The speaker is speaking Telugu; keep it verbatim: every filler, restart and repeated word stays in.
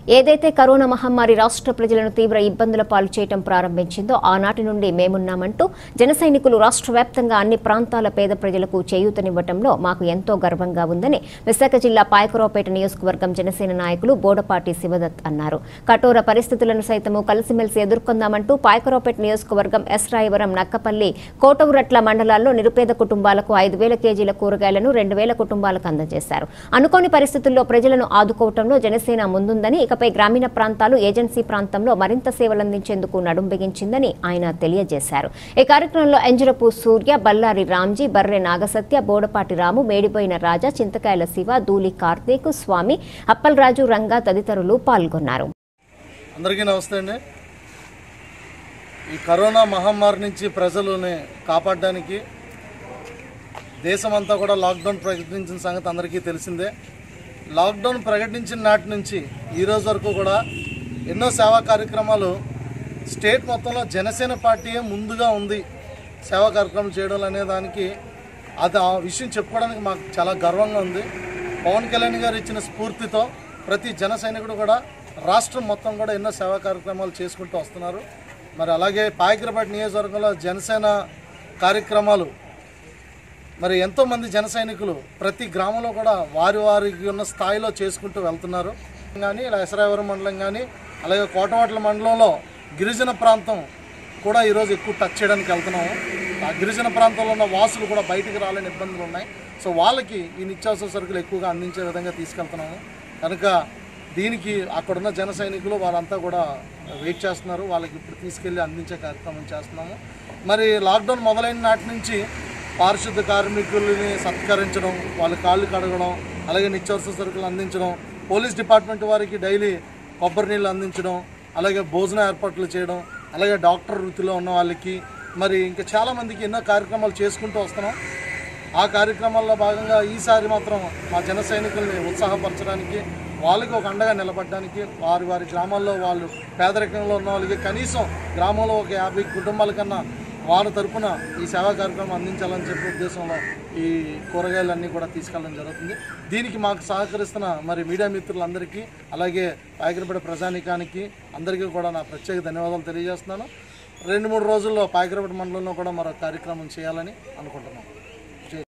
ఏదైతే కరోనా మహమ్మారి రాష్ట్ర ప్రజలను తీవ్ర ఇబ్బందుల పాలు చేయడం ప్రారంభించిందో ఆనాటి నుండి మేమున్నామంటూ జన సైనికులు రాష్ట్ర వ్యాప్తంగా అన్ని ప్రాంతాల పేద ప్రజలకు చేయూతనివ్వడంలో మాకు ఎంతో గర్వంగా ఉందని విశాఖ జిల్లా పాయకరావుపేట నియోజకవర్గం జనసేన నాయకులు బోడపాటి శివదత్ అన్నారు. కఠోర పరిస్థితులను సైతము కలిసిమెలిసి ఎదుర్కొందామంటూ పాయకరావుపేట నియోజకవర్గం ఎస్ రాయవరం, నక్కపల్లి, కోటవురట్ల మండలాల్లో నిరుపేద కుటుంబాలకు ఐదు వేల కేజీల కూరగాయలను రెండు వేల కుటుంబాలకు అందజేశారు. అనుకోని పరిస్థితుల్లో ప్రజలను ఆదుకోవడంలో జనసేన ముందుందని, ఇకపై గ్రామీణ ప్రాంతాలు, ఏజెన్సీ ప్రాంతంలో మరింత సేవలందించేందుకు నడుం బిగించిందని ఆయన తెలియజేశారు. ఈ కార్యక్రమంలో ఎంజరపు సూర్య, బల్లారి రామ్జీ, బర్రె నాగసత్య, బోడపాటి రాము, మేడిపోయిన రాజా, చింతకాయల శివ, దూలి కార్తీక్, స్వామి, అప్పలరాజు, రంగా తదితరులు పాల్గొన్నారు. అందరికీ నమస్తే అండి. ఈ కరోనా మహమ్మారి నుంచి ప్రజలని కాపాడడానికి దేశమంతా కూడా లాక్డౌన్ ప్రకటించిన సంగతి అందరికీ తెలిసిందే. లాక్డౌన్ ప్రకటించిన నాటి నుంచి ఈ రోజు వరకు కూడా ఎన్నో సేవా కార్యక్రమాలు స్టేట్ మొత్తంలో జనసేన పార్టీయే ముందుగా ఉంది సేవా కార్యక్రమాలు చేయడం అనే దానికి. అది ఆ విషయం చెప్పుకోవడానికి మాకు చాలా గర్వంగా ఉంది. పవన్ కళ్యాణ్ గారు ఇచ్చిన స్ఫూర్తితో ప్రతి జన సైనికుడు కూడా రాష్ట్రం మొత్తం కూడా ఎన్నో సేవా కార్యక్రమాలు చేసుకుంటూ వస్తున్నారు. మరి అలాగే పాయకరావుపేట నియోజకవర్గంలో జనసేన కార్యక్రమాలు మరి ఎంతోమంది జన సైనికులు ప్రతి గ్రామంలో కూడా వారి వారికి ఉన్న స్థాయిలో చేసుకుంటూ వెళ్తున్నారు. కానీ ఇలా ఎసరాయవరం మండలం కానీ అలాగే కోటవాట్ల మండలంలో గిరిజన ప్రాంతం కూడా ఈరోజు ఎక్కువ టచ్ చేయడానికి వెళ్తున్నాము. ఆ గిరిజన ప్రాంతంలో ఉన్న వాసులు కూడా బయటికి రాలేని ఇబ్బందులు ఉన్నాయి. సో వాళ్ళకి ఈ నిత్యావసర సరుకులు ఎక్కువగా అందించే విధంగా తీసుకెళ్తున్నాము. కనుక దీనికి అక్కడున్న జన సైనికులు వాళ్ళంతా కూడా వెయిట్ చేస్తున్నారు. వాళ్ళకి ఇప్పుడు తీసుకెళ్ళి అందించే కార్యక్రమం చేస్తున్నాము. మరి లాక్డౌన్ మొదలైన నాటి నుంచి పారిశుద్ధ కార్మికులని సత్కరించడం, వాళ్ళ కాళ్ళు కడగడం, అలాగే నిత్యావసర సరుకులు అందించడం, పోలీస్ డిపార్ట్మెంట్ వారికి డైలీ కొబ్బరి నీళ్ళు అందించడం, అలాగే భోజన ఏర్పాట్లు చేయడం, అలాగే డాక్టర్ వృత్తిలో ఉన్న వాళ్ళకి మరి ఇంకా చాలామందికి ఎన్నో కార్యక్రమాలు చేసుకుంటూ వస్తున్నాం. ఆ కార్యక్రమాల్లో భాగంగా ఈసారి మాత్రం మా జన సైనికుల్ని ఉత్సాహపరచడానికి, వాళ్ళకి ఒక అండగా నిలబడడానికి, వారి వారి గ్రామాల్లో వాళ్ళు పేదరికంలో ఉన్న వాళ్ళకి కనీసం గ్రామంలో ఒక యాభై కుటుంబాల కన్నా వారి తరఫున ఈ సేవా కార్యక్రమం అందించాలని చెప్పే ఉద్దేశంలో ఈ కూరగాయలన్నీ కూడా తీసుకెళ్ళడం జరుగుతుంది. దీనికి మాకు సహకరిస్తున్న మరి మీడియా మిత్రులందరికీ, అలాగే పాయకరావుపేట ప్రజానీకానికి అందరికీ కూడా నా ప్రత్యేక ధన్యవాదాలు తెలియజేస్తున్నాను. రెండు మూడు రోజుల్లో పాయకరావుపేట మండలంలో కూడా మరో కార్యక్రమం చేయాలని అనుకుంటున్నాను.